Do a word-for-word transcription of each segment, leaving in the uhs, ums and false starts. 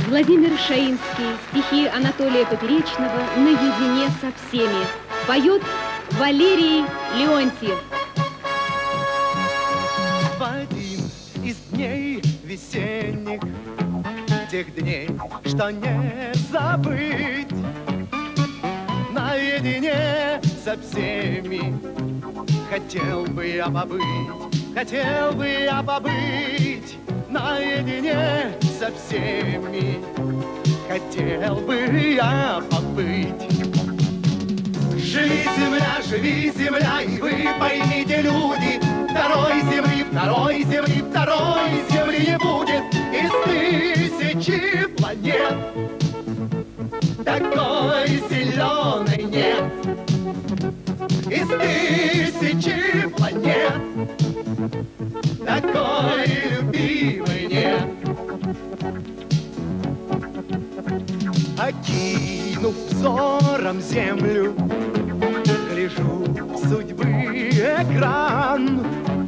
Владимир Шаинский, стихи Анатолия Поперечного «Наедине со всеми». Поет Валерий Леонтьев. В один из дней весенних, тех дней, что не забыть, наедине со всеми хотел бы я побыть, хотел бы я побыть, наедине со всеми хотел бы я побыть. Живи, земля, живи, земля, и вы поймите, люди, второй земли, второй земли, второй земли не будет. Из тысячи планет такой зеленой нет. Из тысячи планет такой любимой нет. Окинув взором землю, гляжу судьбы экран,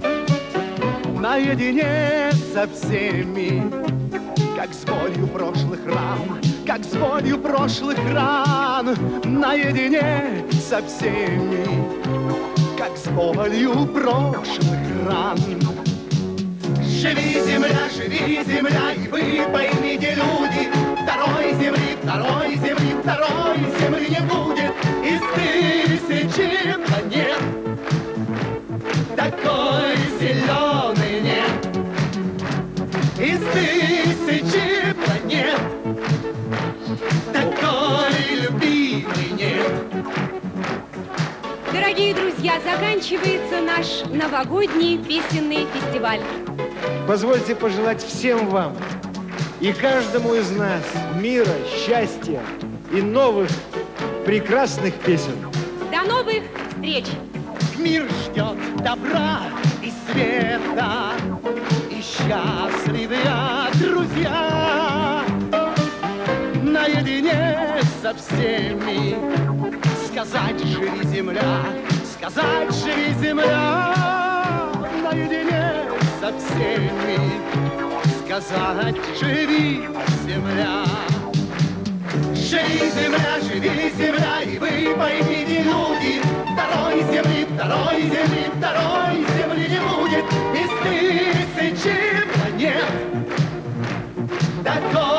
наедине со всеми, как с болью прошлых ран, как с болью прошлых ран, наедине со всеми, как с болью прошлых ран. Живи, земля, живи, земля, и вы поймите, люди, второй земли, второй земли, второй земли не будет. Из тысячи планет такой зеленый нет. Из тысячи планет такой любимый нет. Дорогие друзья, заканчивается наш новогодний песенный фестиваль. Позвольте пожелать всем вам и каждому из нас мира, счастья и новых прекрасных песен. До новых встреч! Мир ждет добра и света, и счастливые друзья. Наедине со всеми сказать «Живи, земля», сказать «Живи, земля». Наедине со всеми сказать «Живи, земля». Живи, земля, живи, земля, и вы поймите, люди, второй земли, второй земли, второй земли не будет. Из тысячи планет такой